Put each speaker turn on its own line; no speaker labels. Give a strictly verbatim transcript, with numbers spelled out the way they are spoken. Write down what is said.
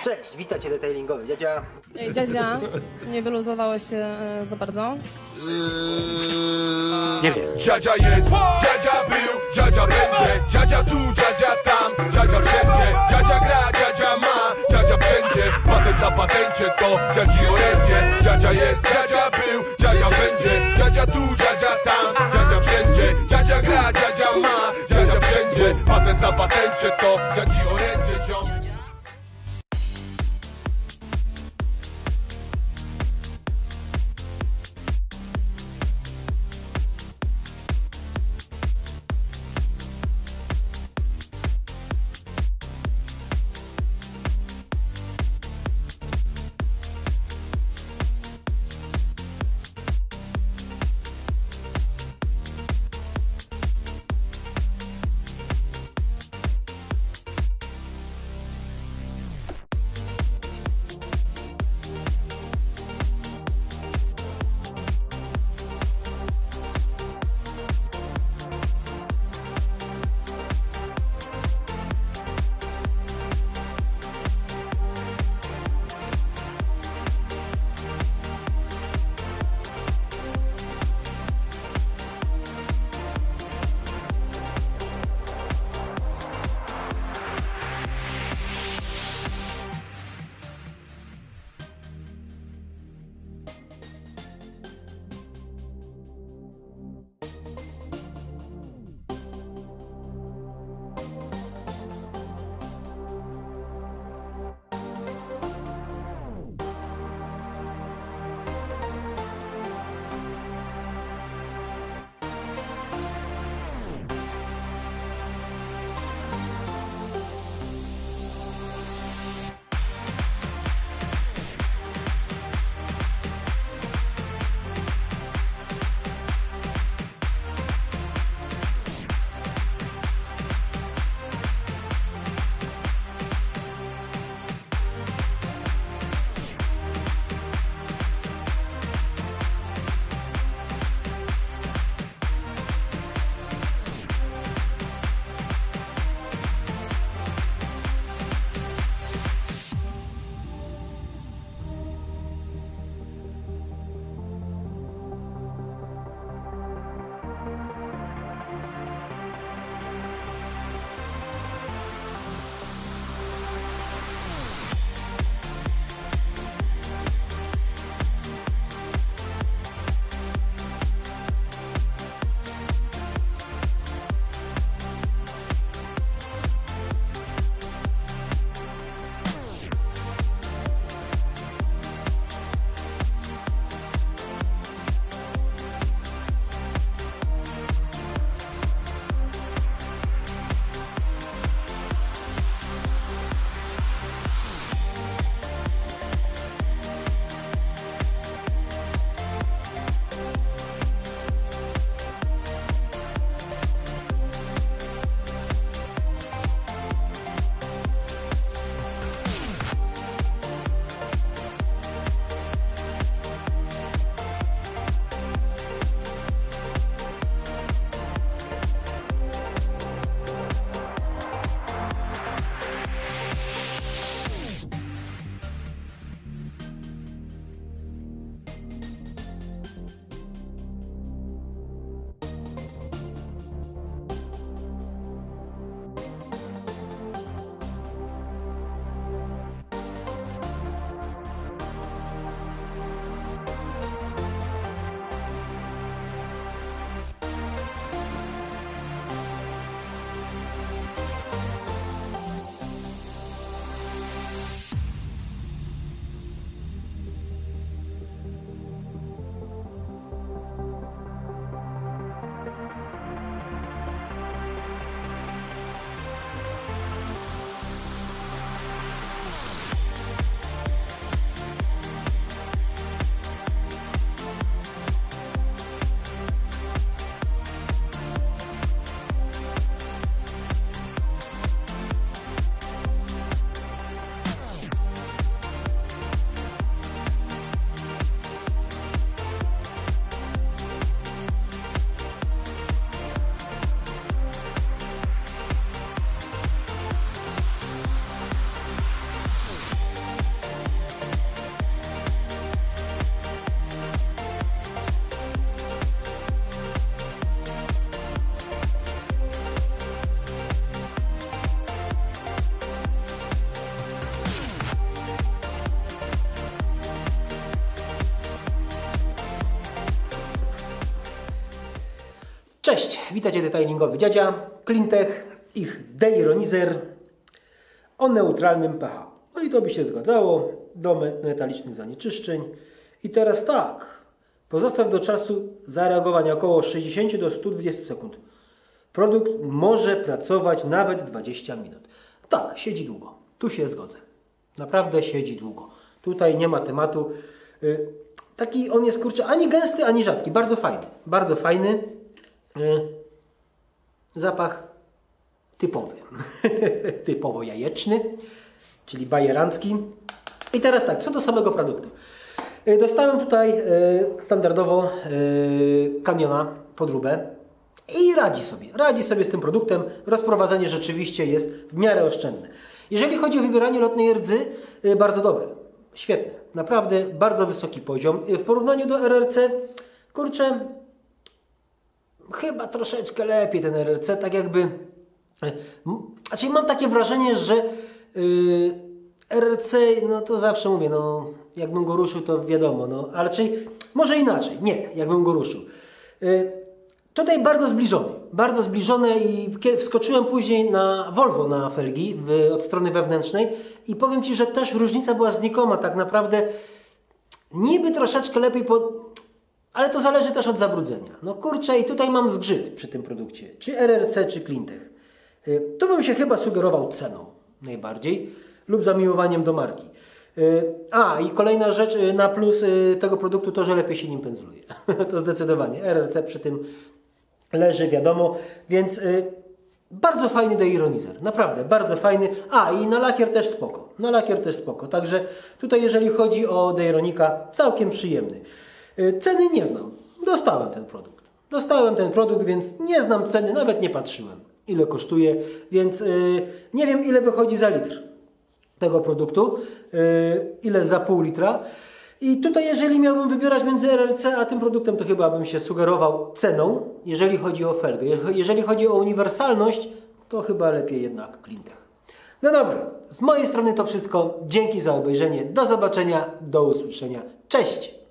Cześć, witajcie detailingowy, dziadzia.
Ej, dziadzia, nie wyluzowałeś się e, za bardzo?
Nie wiem.
Dziadzia jest, dziadzia był, dziadzia będzie, dziadzia tu, dziadzia tam, dziadzia wszędzie, dziadzia gra, dziadzia ma, dziadzia wszędzie, patent na patencie to dziadzi orędzie. Dziadzia jest, dziadzia był, dziadzia będzie, dziadzia tu, dziadzia tam, dziadzia wszędzie, dziadzia gra, dziadzia ma, dziadzia wszędzie, patent na patencie to dziadzi orędzie, ziom.
Cześć, witajcie detailingowy dziadzia, Cleantech, ich deironizer o neutralnym pH. No i to by się zgadzało do metalicznych zanieczyszczeń. I teraz tak, pozostaw do czasu zareagowania około sześćdziesiąt do stu dwudziestu sekund. Produkt może pracować nawet dwadzieścia minut. Tak, siedzi długo, tu się zgodzę. Naprawdę siedzi długo. Tutaj nie ma tematu. Taki on jest, kurczę, ani gęsty, ani rzadki. Bardzo fajny, bardzo fajny. Zapach typowy, typowo jajeczny, czyli bajerancki. I teraz tak, co do samego produktu. Dostałem tutaj standardowo Canyona podróbę i radzi sobie, radzi sobie z tym produktem. Rozprowadzenie rzeczywiście jest w miarę oszczędne. Jeżeli chodzi o wybieranie lotnej rdzy, bardzo dobre, świetne, naprawdę bardzo wysoki poziom. W porównaniu do R R C, kurczę, chyba troszeczkę lepiej ten R R C, tak jakby, znaczy mam takie wrażenie, że yy, R R C, no to zawsze mówię, no jakbym go ruszył, to wiadomo, no ale czyli, może inaczej, nie, jakbym go ruszył. Yy, tutaj bardzo zbliżony, bardzo zbliżone i wskoczyłem później na Volvo na felgi w, od strony wewnętrznej i powiem Ci, że też różnica była znikoma, tak naprawdę niby troszeczkę lepiej po... Ale to zależy też od zabrudzenia. No kurczę, i tutaj mam zgrzyt przy tym produkcie. Czy R R C, czy Cleantech. Tu bym się chyba sugerował ceną najbardziej lub zamiłowaniem do marki. A, i kolejna rzecz na plus tego produktu to, że lepiej się nim pędzluje. To zdecydowanie. R R C przy tym leży, wiadomo. Więc bardzo fajny deironizer. Naprawdę, bardzo fajny. A, i na lakier też spoko. Na lakier też spoko. Także tutaj jeżeli chodzi o deironika, całkiem przyjemny. Ceny nie znam. Dostałem ten produkt. Dostałem ten produkt, więc nie znam ceny, nawet nie patrzyłem, ile kosztuje, więc yy, nie wiem, ile wychodzi za litr tego produktu, yy, ile za pół litra. I tutaj, jeżeli miałbym wybierać między R R C a tym produktem, to chyba bym się sugerował ceną, jeżeli chodzi o felgę. Jeżeli chodzi o uniwersalność, to chyba lepiej jednak Cleantech. No dobra, z mojej strony to wszystko. Dzięki za obejrzenie. Do zobaczenia, do usłyszenia. Cześć!